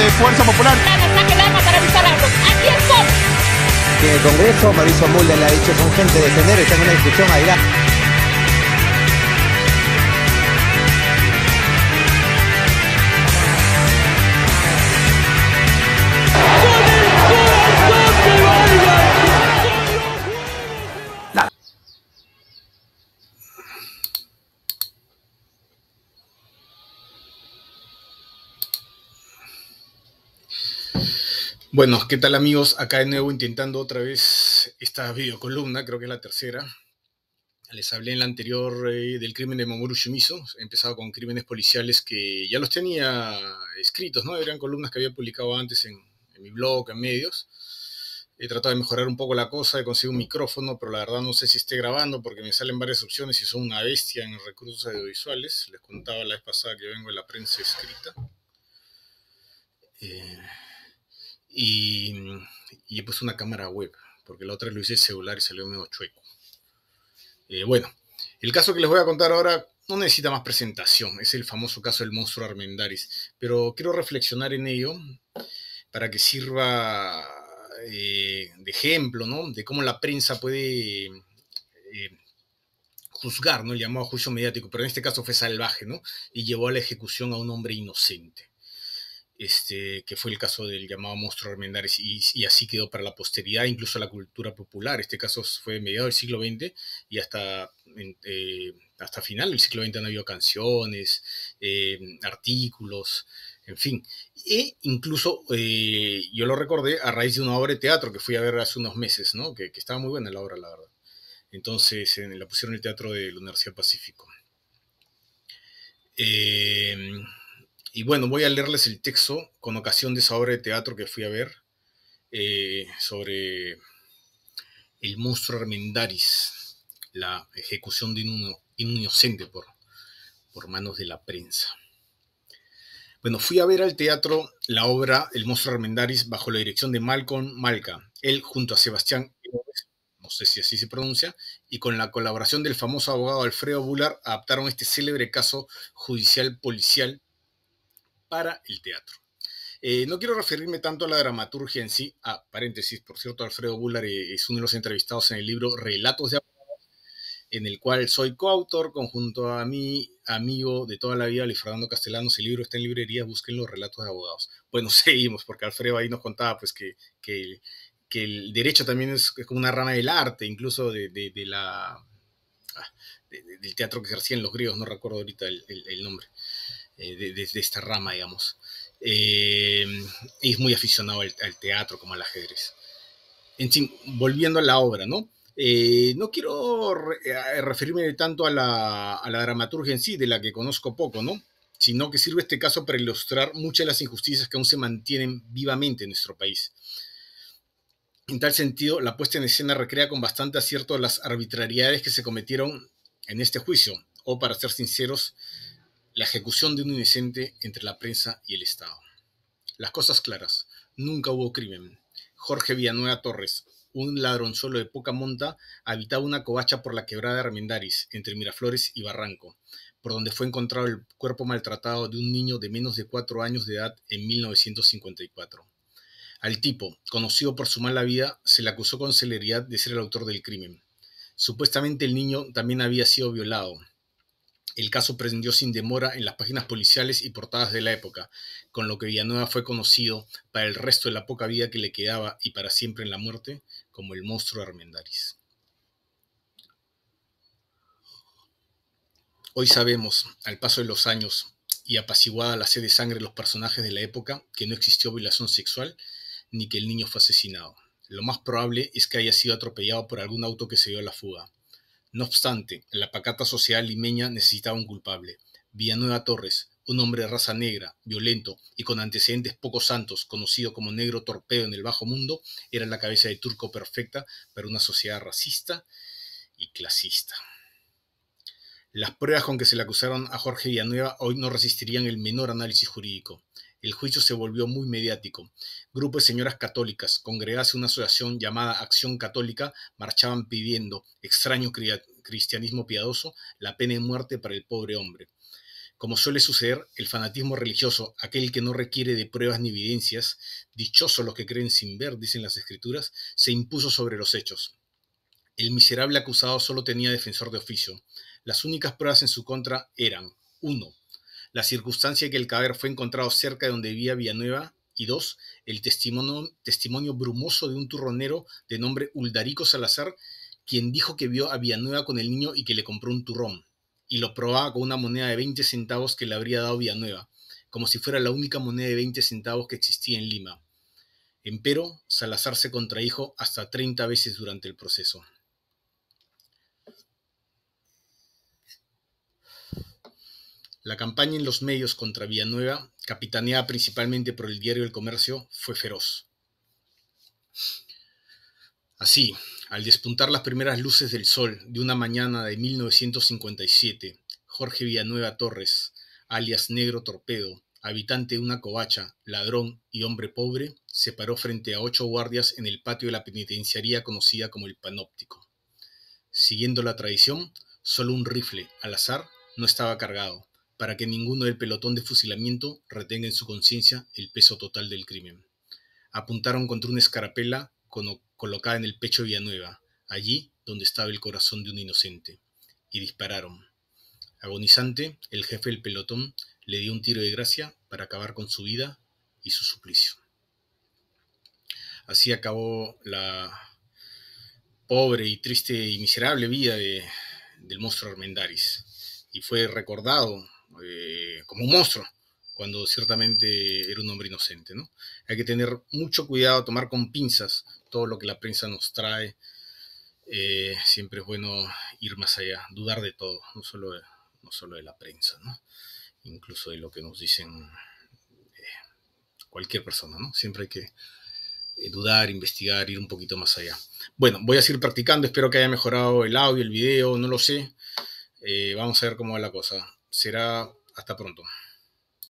de Fuerza Popular. Saquen armas para dispararlos. ¡Aquí estoy! En el Congreso, Mauricio Mulder le ha dicho son gente de tener, está en una discusión airada. Bueno, ¿qué tal amigos? Acá de nuevo intentando otra vez esta videocolumna, creo que es la tercera. Les hablé en la anterior del crimen de Mamoru Shimizu. He empezado con crímenes policiales que ya los tenía escritos, ¿no? Eran columnas que había publicado antes en mi blog, en medios. He tratado de mejorar un poco la cosa, he conseguido un micrófono, pero la verdad no sé si esté grabando porque me salen varias opciones y son una bestia en recursos audiovisuales. Les contaba la vez pasada que vengo de la prensa escrita. Y he puesto una cámara web, porque la otra lo hice celular y salió medio chueco. Bueno, el caso que les voy a contar ahora no necesita más presentación, es el famoso caso del monstruo Armendáriz, pero quiero reflexionar en ello para que sirva de ejemplo, ¿no? De cómo la prensa puede juzgar, ¿no? El llamado juicio mediático, pero en este caso fue salvaje, ¿no? Y llevó a la ejecución a un hombre inocente. Que fue el caso del llamado monstruo Armendáriz, y así quedó para la posteridad, incluso la cultura popular. Este caso fue de mediados del siglo XX y hasta final del siglo XX han habido canciones, artículos, en fin. E incluso yo lo recordé a raíz de una obra de teatro que fui a ver hace unos meses, ¿no? Que estaba muy buena la obra, la verdad. Entonces la pusieron en el Teatro de la Universidad Pacífico. Y bueno, voy a leerles el texto con ocasión de esa obra de teatro que fui a ver sobre el monstruo Armendáriz, la ejecución de un inocente por manos de la prensa. Bueno, fui a ver al teatro la obra El monstruo Armendáriz bajo la dirección de Malcolm Malka, él junto a Sebastián, no sé si así se pronuncia, y con la colaboración del famoso abogado Alfredo Bular, adaptaron este célebre caso judicial policial para el teatro. No quiero referirme tanto a la dramaturgia en sí. Paréntesis, por cierto, Alfredo Bular es uno de los entrevistados en el libro Relatos de Abogados, en el cual soy coautor conjunto a mi amigo de toda la vida, Luis Fernando Castellanos. El libro está en librería, busquen los Relatos de Abogados. Bueno, seguimos, porque Alfredo ahí nos contaba pues, que el derecho también es como una rama del arte, incluso del teatro que ejercían los griegos, no recuerdo ahorita el nombre. De esta rama, digamos. Y es muy aficionado al teatro como al ajedrez. En fin, volviendo a la obra, ¿no? No quiero referirme tanto a la dramaturgia en sí, de la que conozco poco, ¿no? Sino que sirve este caso para ilustrar muchas de las injusticias que aún se mantienen vivamente en nuestro país. En tal sentido, la puesta en escena recrea con bastante acierto las arbitrariedades que se cometieron en este juicio, o para ser sinceros, la ejecución de un inocente entre la prensa y el Estado. Las cosas claras, nunca hubo crimen. Jorge Villanueva Torres, un ladronzuelo de poca monta, habitaba una covacha por la quebrada de Armendáriz, entre Miraflores y Barranco, por donde fue encontrado el cuerpo maltratado de un niño de menos de 4 años de edad en 1954. Al tipo, conocido por su mala vida, se le acusó con celeridad de ser el autor del crimen. Supuestamente el niño también había sido violado. El caso prendió sin demora en las páginas policiales y portadas de la época, con lo que Villanueva fue conocido para el resto de la poca vida que le quedaba y para siempre en la muerte como el monstruo Armendáriz. Hoy sabemos, al paso de los años y apaciguada la sed de sangre de los personajes de la época, que no existió violación sexual ni que el niño fue asesinado. Lo más probable es que haya sido atropellado por algún auto que se dio a la fuga. No obstante, la pacata sociedad limeña necesitaba un culpable. Villanueva Torres, un hombre de raza negra, violento y con antecedentes poco santos, conocido como negro torpedo en el bajo mundo, era la cabeza de turco perfecta para una sociedad racista y clasista. Las pruebas con que se le acusaron a Jorge Villanueva hoy no resistirían el menor análisis jurídico. El juicio se volvió muy mediático. Grupos de señoras católicas, congregadas en una asociación llamada Acción Católica, marchaban pidiendo, extraño cristianismo piadoso, la pena de muerte para el pobre hombre. Como suele suceder, el fanatismo religioso, aquel que no requiere de pruebas ni evidencias, dichosos los que creen sin ver, dicen las escrituras, se impuso sobre los hechos. El miserable acusado solo tenía defensor de oficio. Las únicas pruebas en su contra eran: 1. La circunstancia de que el cadáver fue encontrado cerca de donde vivía Villanueva, y 2. El testimonio brumoso de un turronero de nombre Uldarico Salazar, quien dijo que vio a Villanueva con el niño y que le compró un turrón, y lo probaba con una moneda de 20 centavos que le habría dado Villanueva, como si fuera la única moneda de 20 centavos que existía en Lima. Empero, Salazar se contradijo hasta 30 veces durante el proceso. La campaña en los medios contra Villanueva, capitaneada principalmente por el diario El Comercio, fue feroz. Así, al despuntar las primeras luces del sol de una mañana de 1957, Jorge Villanueva Torres, alias Negro Torpedo, habitante de una covacha, ladrón y hombre pobre, se paró frente a 8 guardias en el patio de la penitenciaría conocida como el Panóptico. Siguiendo la tradición, solo un rifle, al azar, no estaba cargado, para que ninguno del pelotón de fusilamiento retenga en su conciencia el peso total del crimen. Apuntaron contra una escarapela colocada en el pecho de Villanueva, allí donde estaba el corazón de un inocente, y dispararon. Agonizante, el jefe del pelotón le dio un tiro de gracia para acabar con su vida y su suplicio. Así acabó la pobre y triste y miserable vida del monstruo Armendáriz, y fue recordado como un monstruo, cuando ciertamente era un hombre inocente, ¿no? Hay que tener mucho cuidado, tomar con pinzas todo lo que la prensa nos trae. Siempre es bueno ir más allá, dudar de todo, no solo de la prensa, ¿no? Incluso de lo que nos dicen cualquier persona, ¿no? Siempre hay que dudar, investigar, ir un poquito más allá. Bueno, voy a seguir practicando, espero que haya mejorado el audio, el video, no lo sé. Vamos a ver cómo va la cosa. Será hasta pronto.